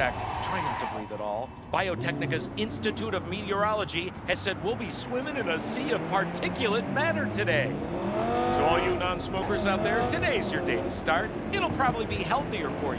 fact, try not to breathe at all. Biotechnica's Institute of Meteorology has said we'll be swimming in a sea of particulate matter today. To all you non-smokers out there, today's your day to start. It'll probably be healthier for you.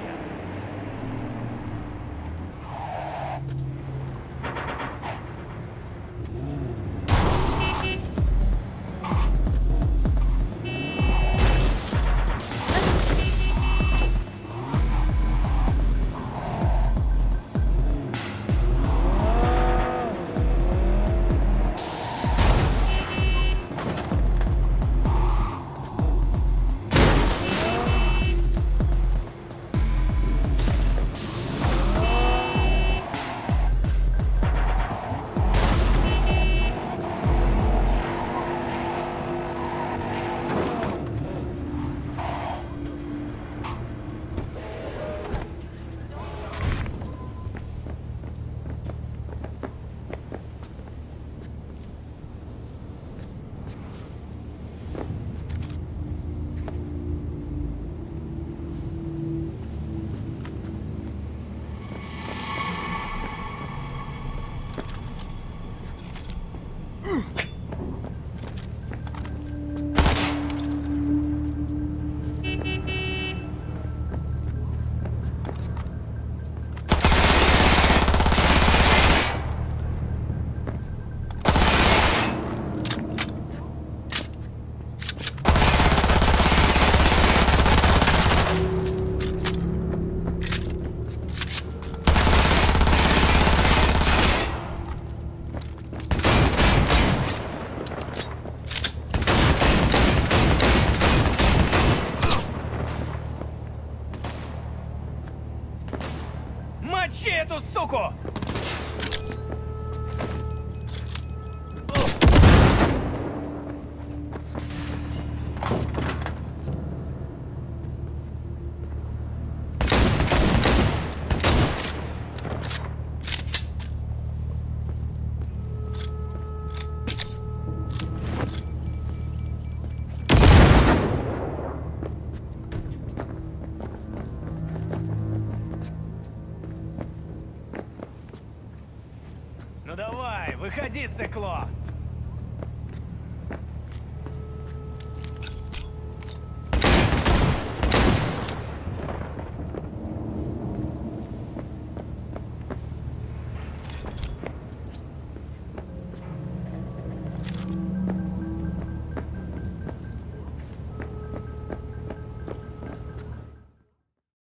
Мочи эту суку! Ну давай, выходи, сыкло!